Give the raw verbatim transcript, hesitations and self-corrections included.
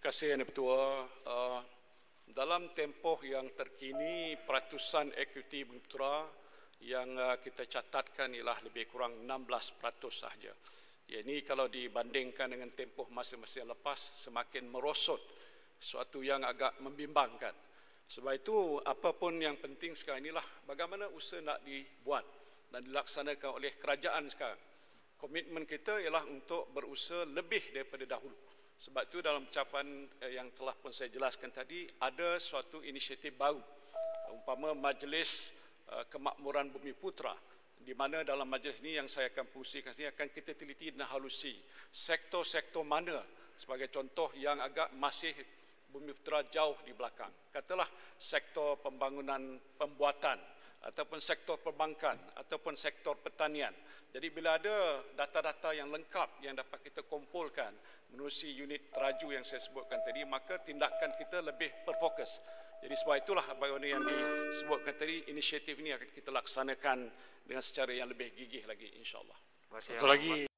kasih Yang Ketua. Uh, dalam tempoh yang terkini, peratusan ekuiti Bumi Putra yang uh, kita catatkan ialah lebih kurang enam belas peratus sahaja. Ya, ini kalau dibandingkan dengan tempoh masa-masa yang lepas, semakin merosot, suatu yang agak membimbangkan. Sebab itu, apapun yang penting sekarang inilah bagaimana usaha nak dibuat dan dilaksanakan oleh kerajaan sekarang. Komitmen kita ialah untuk berusaha lebih daripada dahulu. Sebab itu dalam ucapan yang telah pun saya jelaskan tadi, ada suatu inisiatif baru, umpama Majlis Kemakmuran Bumi Putra, di mana dalam majlis ini yang saya akan fungsikan sini akan kita teliti dan halusi sektor-sektor mana sebagai contoh yang agak masih Bumi Putra jauh di belakang. Katalah sektor pembangunan pembuatan, ataupun sektor perbankan, ataupun sektor pertanian. Jadi bila ada data-data yang lengkap yang dapat kita kumpulkan menerusi unit teraju yang saya sebutkan tadi, maka tindakan kita lebih berfokus. Jadi sebab itulah bagaimana yang disebutkan tadi, inisiatif ini akan kita laksanakan dengan secara yang lebih gigih lagi, insya-Allah. Satu lagi.